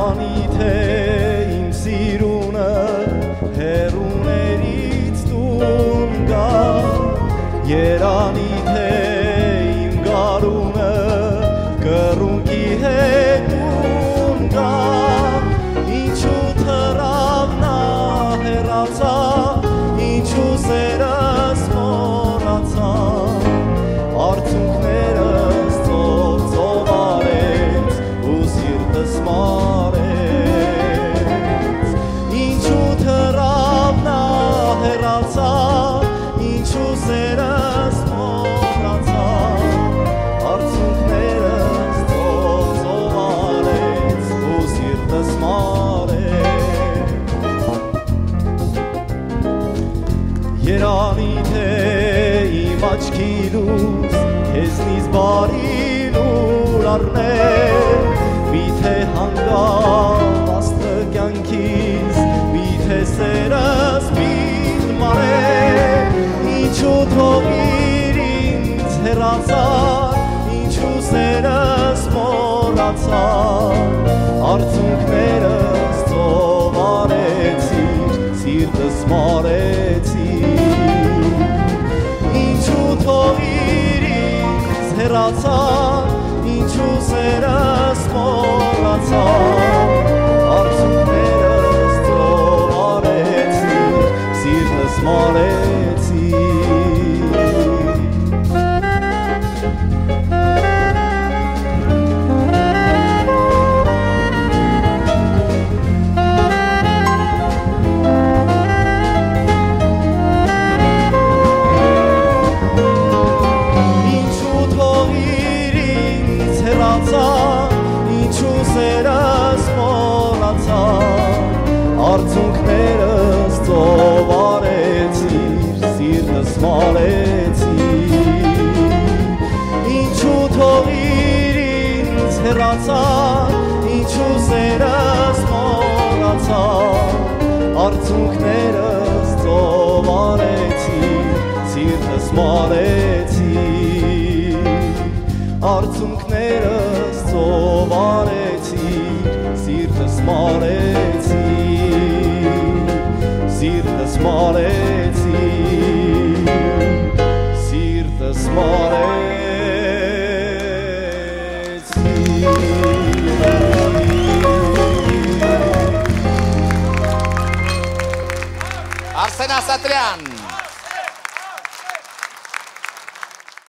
Երանի թե իմ սիրունը հեռուներից տուն գա Երանի թե իմ գարունը կռունկի հետ տուն գա Ինչու թռավ նա հեռացա Ինչու սերս մոռացա Արցունքներս ծով արեց ու սիրտս մարեց Ինչու թռավ նա հեռացա Ինչու սերս մոռացա Արցունքներս ծով արեց ու սիրտս մարեց Երանի թե իմ աչքի լույս Քեզնից բարի լուր առներ Միթե հանգավածը կյանքիս Միթե սերս միտ մարեր Ինչու թողիր ինձ հեռացար Ինչու սերս մոռացար Արցունքներս ծով արեցիր Սիրտս մարեցիր Ինչու թողիր ինձ հեռացար Ինչու սերս մոռացար Արցունքներս ծով արեցիր Սիրտս մարեցիր Ինչու սերս մոռացար Արցունքներս ծով արեցիր Սիրտս մարեցիր Ինչու թողիր ինձ հեռացար Ինչու սերս մոռացար Արցունքներս ծով արեցիր Սիրտս մարեցիր Արցունքներս ծով արեցիր Սիրտս մարեցիր Սիրտս մարեցիր Սիրտս մարեցիր Արսեն Ասատրյան